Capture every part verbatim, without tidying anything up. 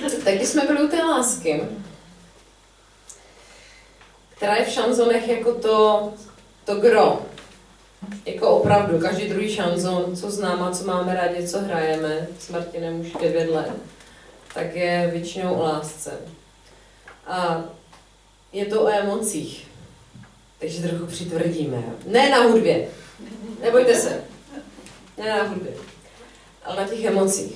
Tak když jsme byli u té lásky, která je v šanzonech jako to, to gro, jako opravdu, každý druhý šanzon, co známe, co máme rádi, co hrajeme, s Martinem už devět let, tak je většinou o lásce. A je to o emocích, takže trochu přitvrdíme. Jo? Ne na hudbě, nebojte se, ne na hudbě, ale na těch emocích.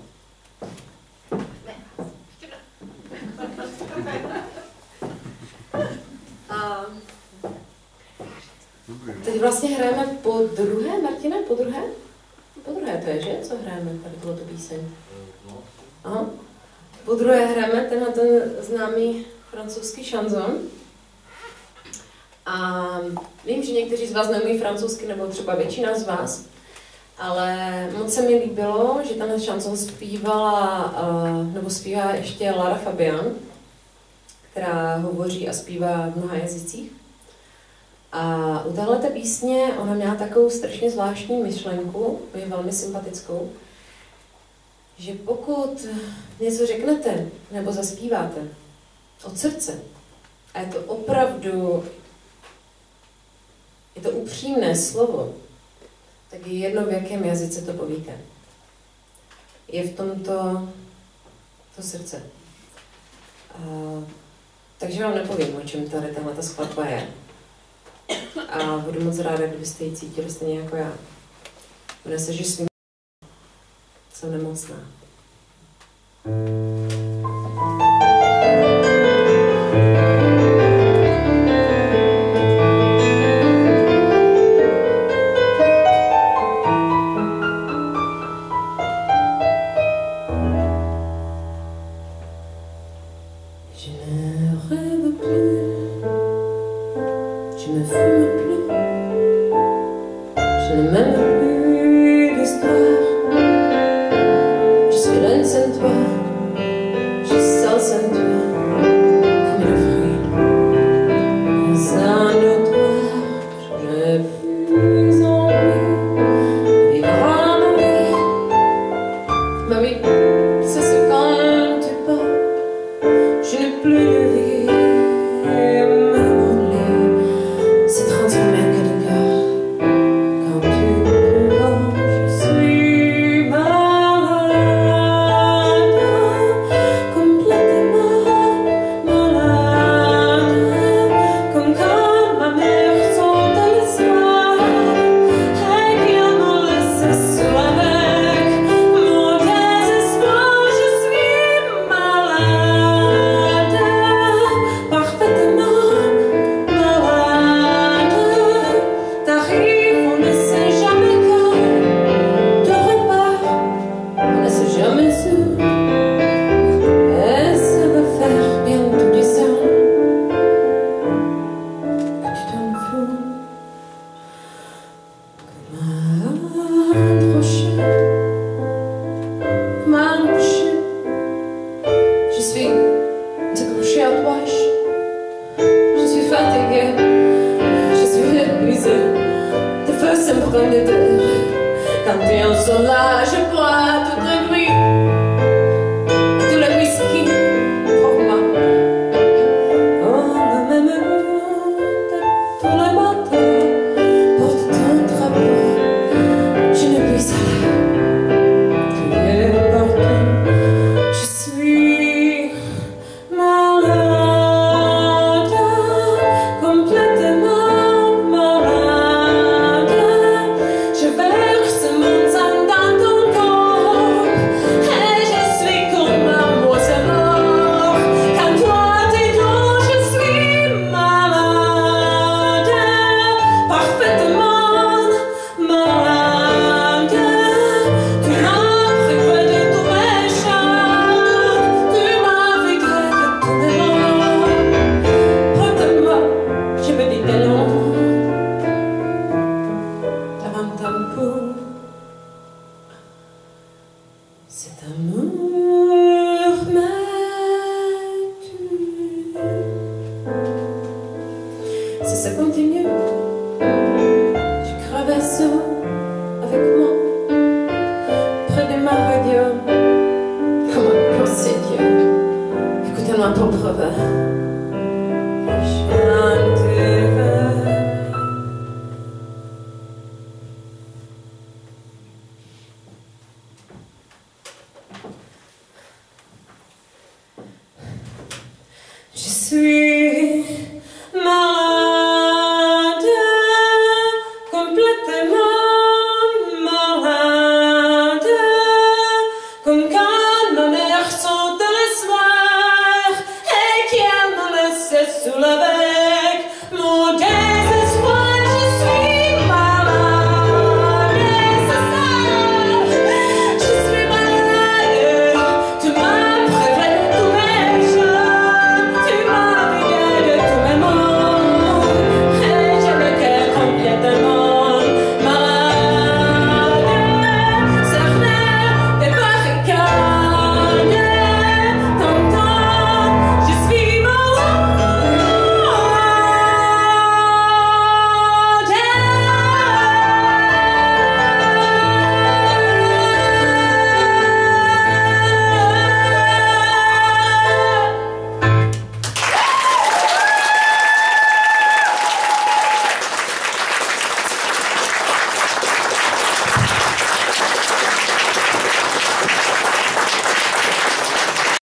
A teď vlastně hrajeme po druhé, Martine, po druhé? Po druhé to je, že? Co hrajeme tady tohoto píseň? Aha. Po druhé hrajeme tenhle ten známý francouzský šanzon. A vím, že někteří z vás neumí francouzsky, nebo třeba většina z vás, ale moc se mi líbilo, že tenhle šanzon zpívala, nebo zpívá ještě Lara Fabian, která hovoří a zpívá v mnoha jazycích. A u téhleté písně ona měla takovou strašně zvláštní myšlenku, je velmi sympatickou, že pokud něco řeknete nebo zaspíváte od srdce, a je to opravdu, je to upřímné slovo, tak je jedno, v jakém jazyce to povíte. Je v tomto to srdce. A, takže vám nepovím, o čem tady tato skladba je. A budu moc ráda, kdybyste ji cítili stejně jako já. Jmenuje se, že svým jsem nemocná. Avec moi, près de ma radio, comme un grand seigneur. un temps brevin.